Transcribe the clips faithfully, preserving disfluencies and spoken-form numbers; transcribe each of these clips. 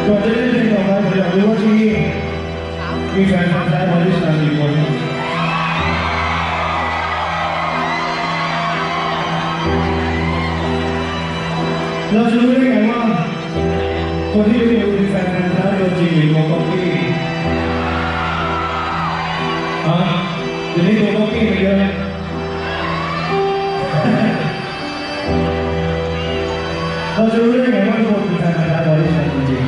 ก่อนจะได้เพลงต่อไปผมอยากรู้ว่าที่นี่มีแฟนพันธุ์แท้บริษัทกี่คนเราจะรู้ได้ไงว่าคนที่ดูเป็นแฟนพันธุ์แท้ตัวจริงหรือตัวก๊อปปี้ฮะเดี๋ยวนี้ตัวก๊อปปี้มันเยอะนะเราจะรู้ได้ไงว่าทุกคนเป็นแฟนพันธุ์แท้บริษัทจริง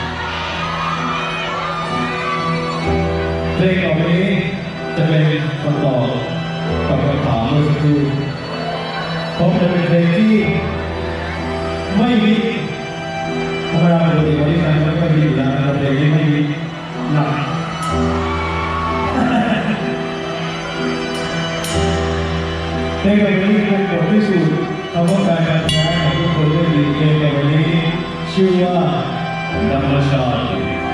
เพลงต่อไปนี้จะเป็นคำตอบกับคำถามเมื่อสักครู่เพราะจะเป็นเพลงที่ไม่มีธรรมดาปกติบริษัทมันก็มีอยู่แล้วแต่เพลงที่ไม่มีหนักเพลงต่อไปนี้เป็นบทพิสูจน์คำว่าการการใช้ของทุกคนได้ดีเพลงต่อไปนี้ชื่อว่าธรรมชาติ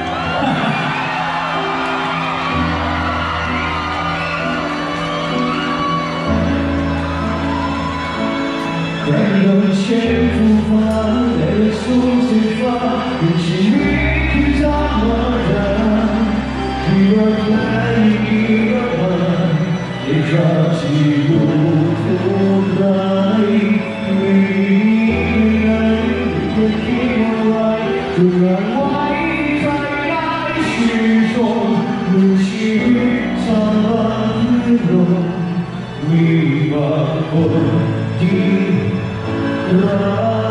แต่โดนเช็ดฟูฟ้าและสูงสีฟ้าอยู่ชีวิตที่ธรรมดาที่รักและที่รักมันในคราที่ดูทุกข์ร้ายไม่มีใครจะคิดอะไรจะรักไว้ใจได้ชื่นชมดูชีวิตสร้างขึ้นลงมีบางคนที่รัก